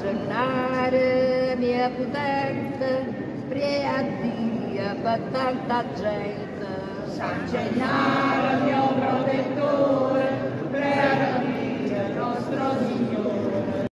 gennare mia potente, preaddia per tanta gente. San Gennaro mio protettore, preaddia nostro Signore.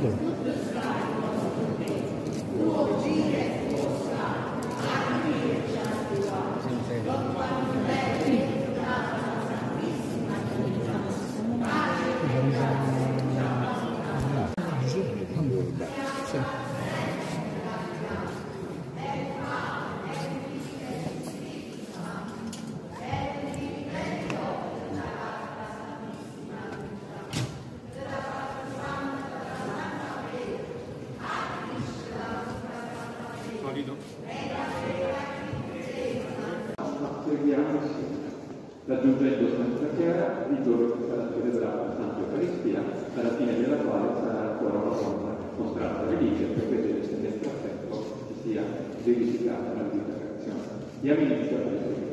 Raggiungendo Santa Chiara, il giorno che sarà celebrata la Santa Eucaristia, alla fine della quale sarà ancora una volta mostrata reliquia per vedere se nel frattempo si sia verificata la purificazione. Gli amici di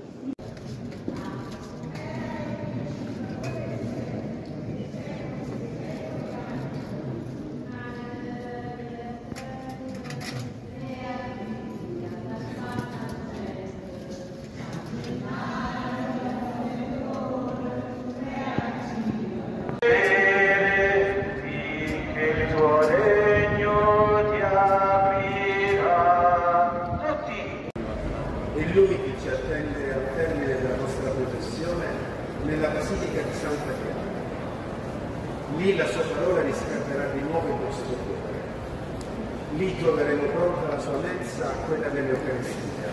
Lui che ci attende al termine della nostra professione nella Basilica di Santa Chiara. Lì la sua parola riscatterà di nuovo il nostro cuore. Lì troveremo pronta la sua mensa, quella dell'Eucaristia.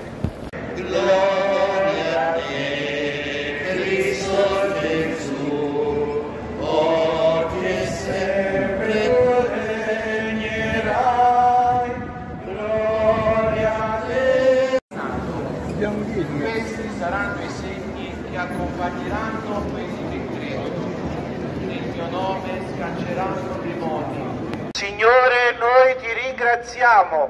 Gloria a te, Cristo Gesù, oggi e sempre tu regnerai. Gloria a te. Questi saranno i segni che accompagneranno quelli che credono. Nel mio nome scacceranno demoni. Signore, noi ti ringraziamo.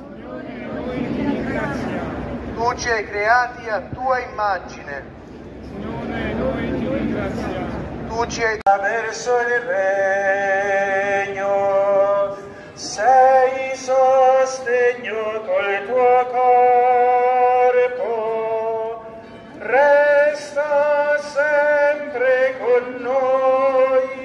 Tu ci hai creati a tua immagine. Signore, noi ti ringraziamo. Tu ci hai dato verso il regno. Sei sostegno col tuo corpo. Resta sempre con noi.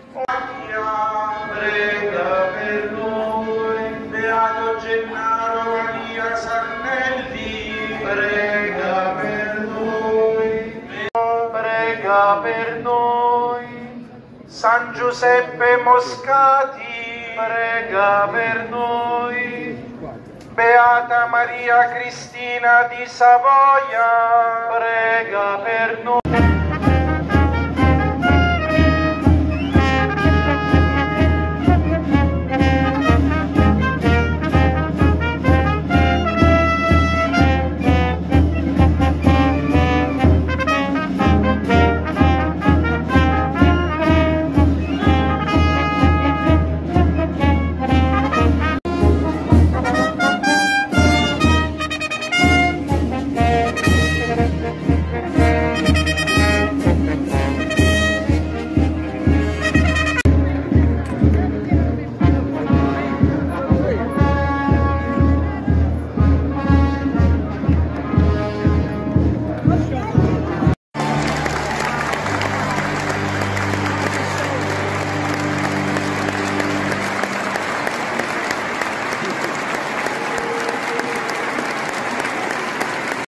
Prega per noi. Beato Gennaro Maria Sarnelli, prega per noi. Prega per noi. San Giuseppe Moscati, prega per noi. Beata Maria Cristina di Savoia, prega per noi.